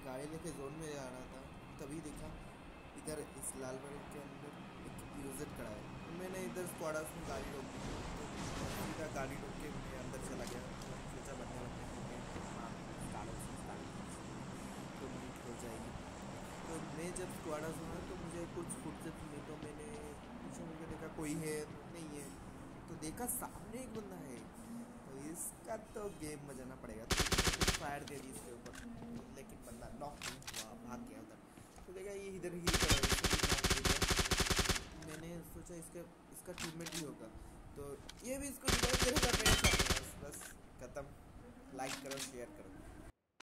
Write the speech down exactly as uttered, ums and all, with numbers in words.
गाड़ी लेके जोन में जा रहा था, तभी देखा इधर इस लाल बड़े के अंदर एक यूजेट खड़ा है। तो मैंने इधर स्क्वाड हाउस में गाड़ी रोक दी, तो सीधा गाड़ी रोक के मैं अंदर चला गया। सोचा बनने बनने हाँ स्क्वाड हाउस तो मीट हो जाएगी। तो मैं जब स्क्वाड हाउस में तो मुझे कुछ फुर्सत मिली, तो मैंने पीछे मुझे देखा कोई है नहीं है, तो देखा सामने एक बंदा है, तो इसका तो गेम मजाना पड़ेगा। तो कुछ फायर दे दी इसके ऊपर, लेकिन बंदा नॉक नहीं हुआ, भाग गया उधर। तो देखा ये इधर ही खड़ा है, इसको भी knock दे दिया। मैंने सोचा इसका इसका टीममेट ही होगा, तो ये भी इसको दिखाई मेरे घर में बस बस खत्म। लाइक करो शेयर करो।